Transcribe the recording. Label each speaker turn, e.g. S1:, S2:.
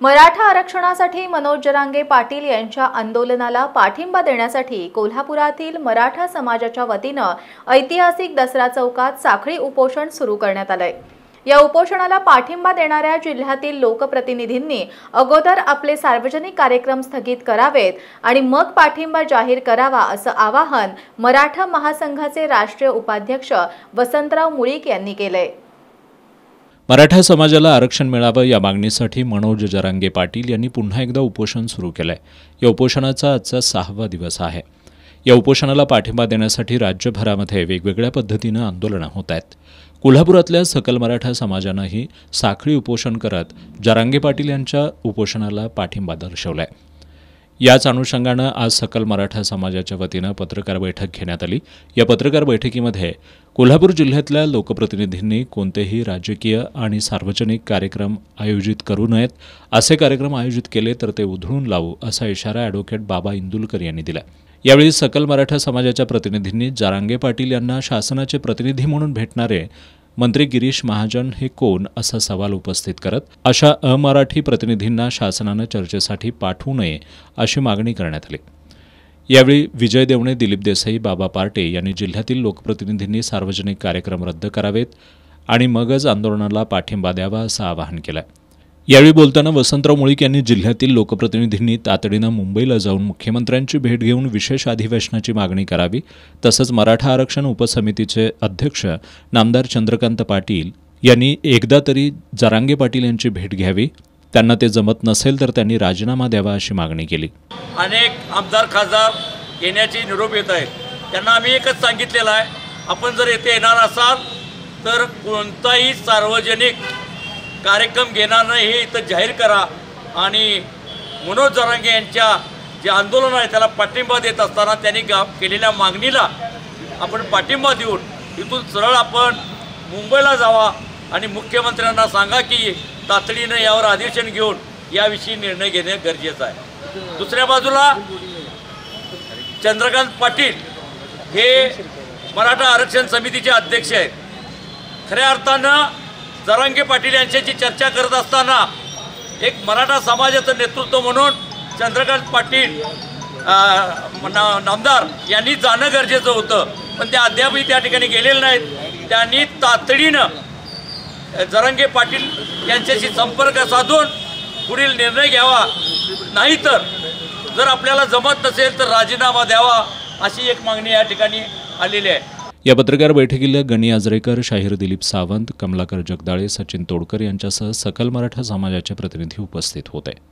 S1: मराठा आरक्षणासाठी मनोज जरांगे पाटील यांच्या आंदोलनाला पाठिंबा देण्यासाठी कोल्हापुरातील मराठा समाजाच्या वतीनं ऐतिहासिक दसरा चौकात साखळी उपोषण सुरू करण्यात आलंय। या उपोषणाला पाठिंबा देणाऱ्या जिल्ह्यातील लोकप्रतिनिधींनी अगोदर आपले सार्वजनिक कार्यक्रम स्थगित करावेत आणि मग पाठिंबा जाहीर करावा असं आवाहन मराठा महासंघाचे राष्ट्रीय उपाध्यक्ष वसंतराव मुळीक यांनी केलंय।
S2: मराठा समाजाला आरक्षण मिळावं या मागणीसाठी मनोज जरांगे पाटील यांनी पुन्हा एकदा उपोषण सुरू केलंय। या उपोषणाचा आजचा 6वा दिवस आहे। या उपोषणाला पाठिंबा देण्यासाठी राज्यभरामध्ये वेगवेगळ्या पद्धतीने आंदोलनं होत आहेत। कोल्हापुरातल्या सकल मराठा समाजानंही साखळी उपोषण करत जरांगे पाटील यांच्या उपोषणाला पाठिंबा दर्शवलाय। याच अनुषंगानं आज सकल मराठा समाजाच्या वतीनं पत्रकार बैठक घेण्यात आली। या पत्रकार बैठकीमध्ये कोल्हापूर जिल्ह्यातल्या लोकप्रतिनिधींनी कोणतेही राजकीय आणि सार्वजनिक कार्यक्रम आयोजित करू नयेत, असे कार्यक्रम आयोजित केले तर ते उधळून लावू असा इशारा ॲडव्होकेट बाबा इंदुलकर यांनी दिला। यावेळी सकल मराठा समाजाच्या प्रतिनिधींनी जरांगे पाटील यांना शासनाचे प्रतिनिधी म्हणून भेटणारे मंत्री गिरीश महाजन हे कोण असा सवाल उपस्थित करत अशा अमराठी प्रतिनिधींना शासनानं चर्चेसाठी पाठवू नये अशी मागणी करण्यात आली। यावेळी विजय देवणे, दिलीप देसाई, बाबा पार्टे यांनी जिल्ह्यातील लोकप्रतिनिधींनी सार्वजनिक कार्यक्रम रद्द करावेत आणि मगच आंदोलनाला पाठिंबा द्यावा असं आवाहन केलं। यावेळी बोलताना वसंतराव मुळीक यांनी जिल्ह्यातील लोकप्रतिनिधींनी तातडीनं मुंबईला जाऊन मुख्यमंत्र्यांची भेट घेऊन विशेष अधिवेशनाची मागणी करावी, तसंच मराठा आरक्षण उपसमितीचे अध्यक्ष नामदार चंद्रकांत पाटील यांनी एकदा तरी जरांगे पाटील यांची भेट घ्यावी, त्यांना ते जमत नसेल तर त्यांनी राजीनामा द्यावा अशी मागणी केली।
S3: अनेक आमदार खासदार येण्याची निरोप येत आहेत, त्यांना आम्ही एकच सांगितलेलं आहे, आपण जर येथे येणार असाल तर कोणताही सार्वजनिक कार्यक्रम घेणार नाही हे इथं जाहीर करा आणि मनोज जरांगे यांच्या जे आंदोलन आहे त्याला पाठिंबा देत असताना त्यांनी केलेल्या मागणीला आपण पाठिंबा देऊन इथून सरळ आपण मुंबईला जावा आणि मुख्यमंत्र्यांना सांगा की तातडीनं यावर अधिवेशन घेऊन याविषयी निर्णय घेणे गरजेचं आहे। दुसऱ्या बाजूला चंद्रकांत पाटील हे मराठा आरक्षण समितीचे अध्यक्ष आहेत। खऱ्या अर्थानं जरांगे पाटील यांच्याशी चर्चा करत असताना एक मराठा समाजाचं नेतृत्व म्हणून चंद्रकांत पाटील नामदार यांनी जाणं गरजेचं होतं, पण ते अद्यापही त्या ठिकाणी गेलेले नाहीत। त्यांनी तातडीनं जरांगे पाटील यांच्याशी संपर्क साधून पुढील निर्णय घ्यावा, नाहीतर जर आपल्याला जमत नसेल तर राजीनामा द्यावा अशी एक मागणी या ठिकाणी आलेली आहे।
S2: या पत्रकार बैठकीला गणी आजरेकर, शाहीर दिलीप सावंत, कमलाकर जगदाळे, सचिन तोडकर यांच्यासह सकल मराठा समाजाचे प्रतिनिधी उपस्थित होते।